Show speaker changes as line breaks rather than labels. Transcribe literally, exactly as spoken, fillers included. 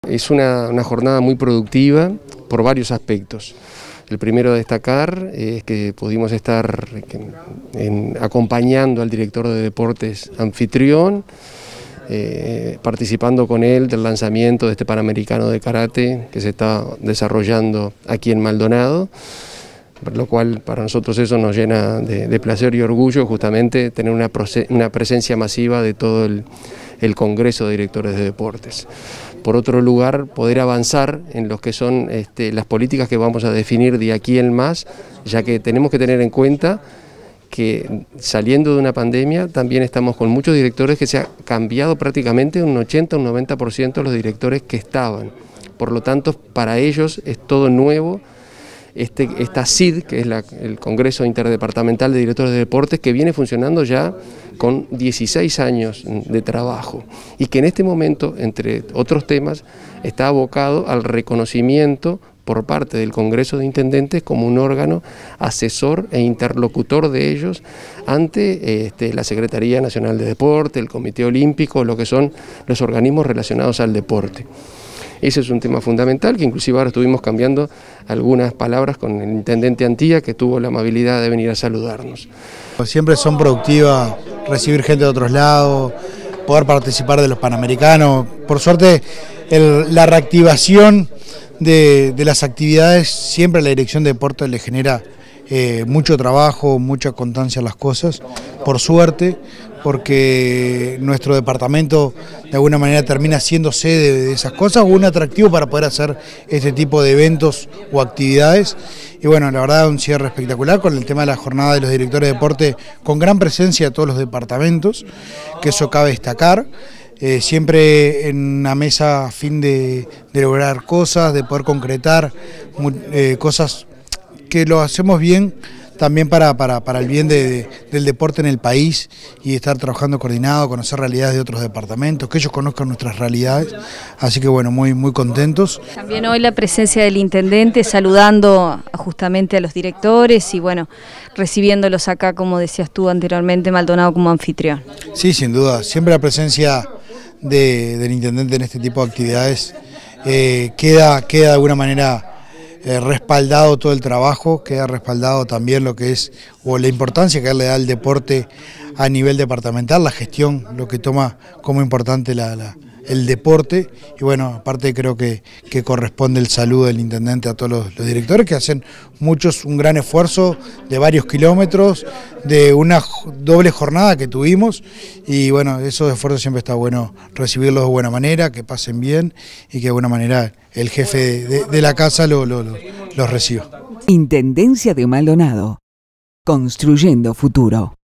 Es una, una jornada muy productiva por varios aspectos. El primero a destacar es que pudimos estar en, acompañando al director de deportes anfitrión, eh, participando con él del lanzamiento de este Panamericano de Karate que se está desarrollando aquí en Maldonado, por lo cual para nosotros eso nos llena de, de placer y orgullo, justamente tener una, una presencia masiva de todo el, el Congreso de Directores de Deportes. Por otro lugar, poder avanzar en lo que son este, las políticas que vamos a definir de aquí en más, ya que tenemos que tener en cuenta que saliendo de una pandemia también estamos con muchos directores que se ha cambiado prácticamente un ochenta o un noventa por ciento de los directores que estaban. Por lo tanto, para ellos es todo nuevo. Este, esta C I D, que es la, el Congreso Interdepartamental de Directores de Deportes, que viene funcionando ya con dieciséis años de trabajo y que en este momento, entre otros temas, está abocado al reconocimiento por parte del Congreso de Intendentes como un órgano asesor e interlocutor de ellos ante este, la Secretaría Nacional de Deporte, el Comité Olímpico, lo que son los organismos relacionados al deporte. Ese es un tema fundamental, que inclusive ahora estuvimos cambiando algunas palabras con el intendente Antía, que tuvo la amabilidad de venir a saludarnos.
Siempre son productivas, recibir gente de otros lados, poder participar de los Panamericanos. Por suerte, el, la reactivación de, de las actividades, siempre a la Dirección de Deportes le genera eh, mucho trabajo, mucha constancia en las cosas, por suerte, porque nuestro departamento de alguna manera termina siendo sede de esas cosas o un atractivo para poder hacer este tipo de eventos o actividades. Y bueno, la verdad un cierre espectacular con el tema de la jornada de los directores de deporte, con gran presencia de todos los departamentos, que eso cabe destacar. Eh, siempre en una mesa a fin de, de lograr cosas, de poder concretar eh, cosas que lo hacemos bien, también para, para, para el bien de, de, del deporte en el país y estar trabajando coordinado, conocer realidades de otros departamentos, que ellos conozcan nuestras realidades, así que bueno, muy, muy contentos.
También hoy la presencia del intendente saludando justamente a los directores y bueno, recibiéndolos acá, como decías tú anteriormente, Maldonado como anfitrión.
Sí, sin duda, siempre la presencia de, del intendente en este tipo de actividades eh, queda, queda de alguna manera Eh, respaldado todo el trabajo, queda respaldado también lo que es, o la importancia que él le da al deporte a nivel departamental, la gestión, lo que toma como importante la, la, el deporte, y bueno, aparte creo que, que corresponde el saludo del intendente a todos los, los directores que hacen muchos, un gran esfuerzo de varios kilómetros, de una doble jornada que tuvimos, y bueno, esos esfuerzos siempre está bueno recibirlos de buena manera, que pasen bien y que de buena manera el jefe de, de, de la casa lo, lo, lo, los reciba.
Intendencia de Maldonado, construyendo futuro.